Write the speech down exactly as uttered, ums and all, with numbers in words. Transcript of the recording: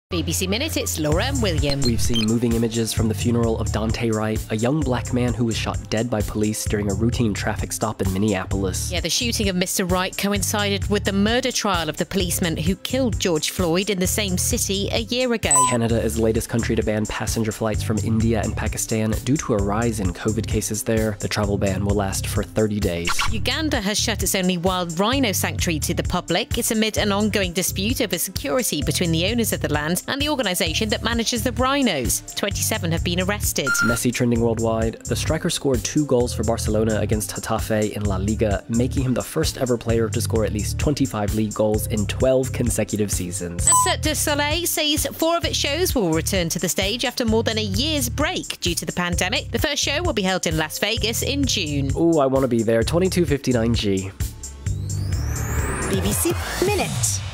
B B C Minute, it's Laura and William. We've seen moving images from the funeral of Daunte Wright, a young black man who was shot dead by police during a routine traffic stop in Minneapolis. Yeah, the shooting of Mister Wright coincided with the murder trial of the policeman who killed George Floyd in the same city a year ago. Canada is the latest country to ban passenger flights from India and Pakistan due to a rise in COVID cases there. The travel ban will last for thirty days. Uganda has shut its only wild rhino sanctuary to the public. It's amid an ongoing dispute over security between the owners of the land and the organisation that manages the rhinos. twenty-seven have been arrested. Messi trending worldwide. The striker scored two goals for Barcelona against Getafe in La Liga, making him the first ever player to score at least twenty-five league goals in twelve consecutive seasons. Cirque du Soleil says four of its shows will return to the stage after more than a year's break due to the pandemic. The first show will be held in Las Vegas in June. Ooh, I want to be there. twenty-two fifty-nine G. B B C Minute.